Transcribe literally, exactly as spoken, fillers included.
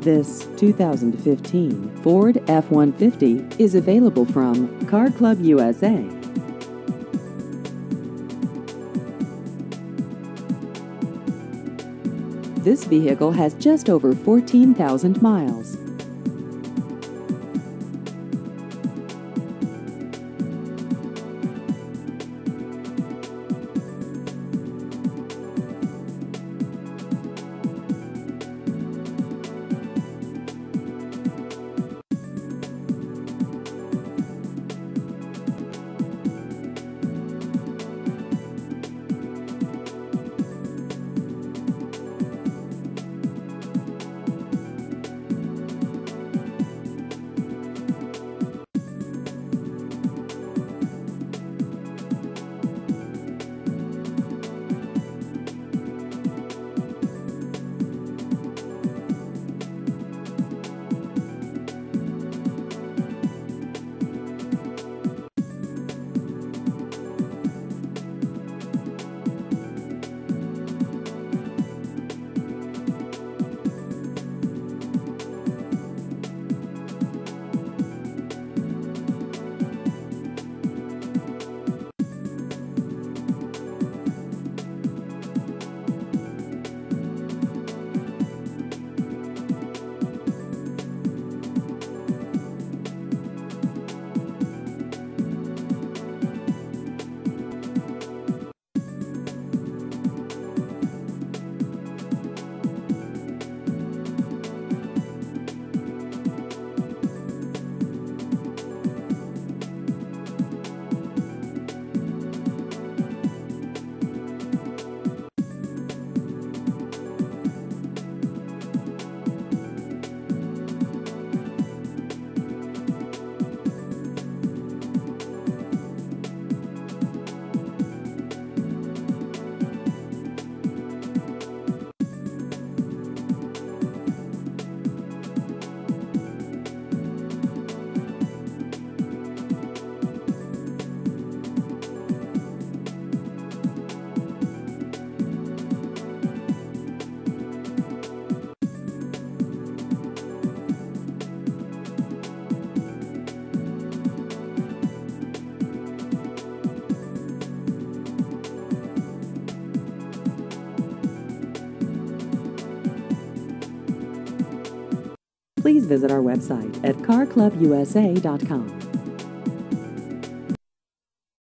This two thousand fifteen Ford F one fifty is available from Car Club U S A. This vehicle has just over fourteen thousand miles. Please visit our website at car club U S A dot com.